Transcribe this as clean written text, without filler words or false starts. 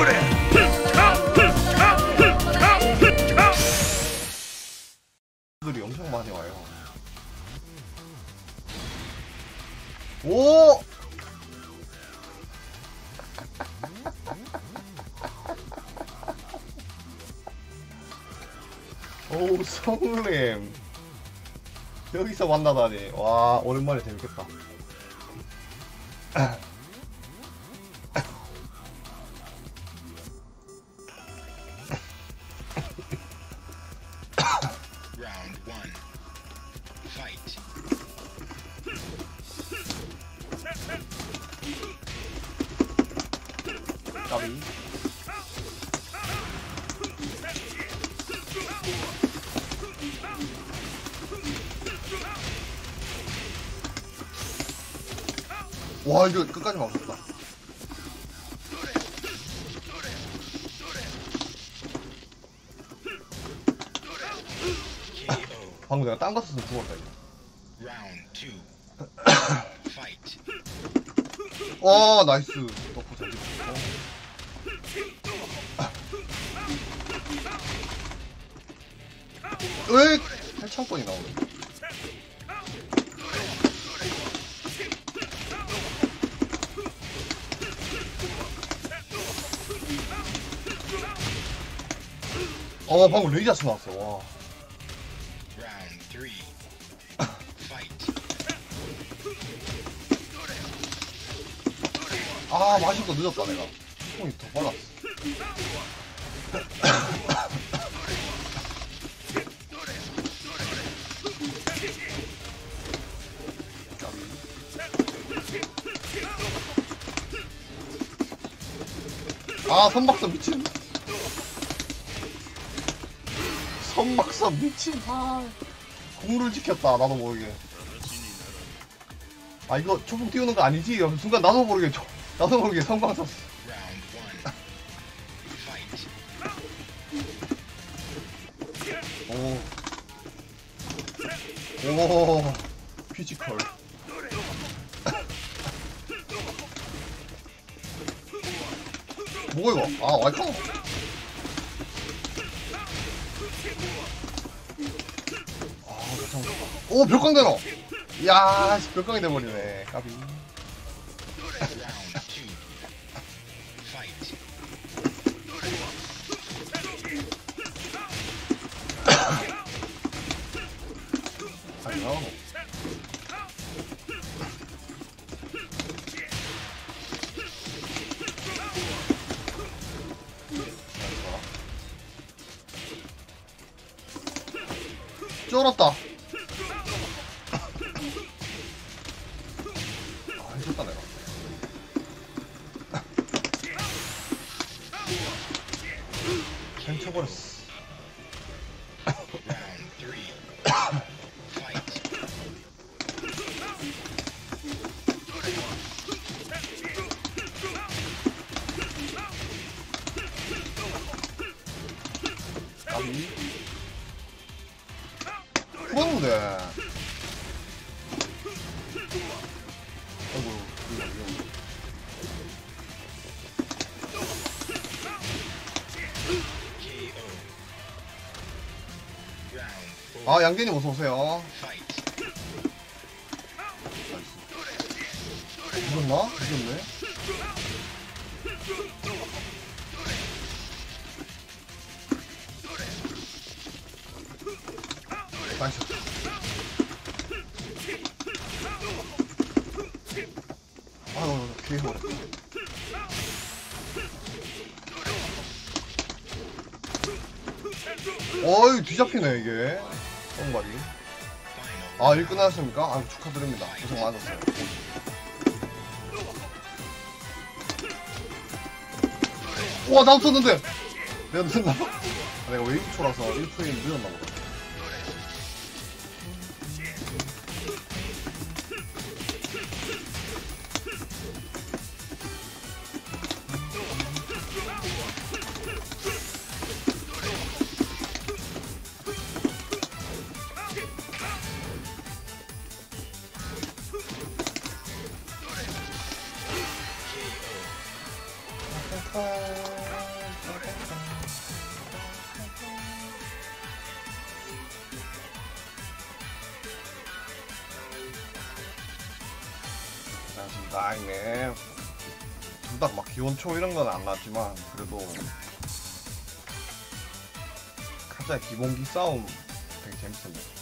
들이 엄청 많이 와요. 오! 오, 성우님 여기서 만나다니. 와, 오랜만에 재밌겠다. 까비. 와, 이거 끝까지 막았다. 방금 내가 딴 거 썼으면 죽었다 이거. 나이스. 너프 잘 찍었어. 왜 8,000번이 나오네. 방금 레이저스 나왔어. 와. 마신 거 늦었다 내가. 손이 더 빨랐어. 선박선 미친. 선박선 미친. 공룰 지켰다. 나도 모르게. 이거 조금 띄우는 거 아니지? 순간 나도 모르게 성광 썼어. 오, 피지컬. 뭐야 이거? 와이카. 오, 벽광 되노. 이야, 벽광이 돼버리네. 까비. 쫄았다. 해줬다 내가. 캔쳐버렸어. 죽었는데. 양갱님 어서오세요. 죽었나? 죽었네. 나이스. 개해버렸다. 어이, 뒤잡히네 이게. 똥발이. 일 끝나셨습니까? 축하드립니다. 고생 많으셨어요. 우와, 나도 썼는데! 내가 늦었나봐? 내가 웨이브초라서 1프레임 늦었나보다. 아이네. 둘 다 막 기원초 이런 건 안 나왔지만 그래도 가자 기본기 싸움 되게 재밌었네.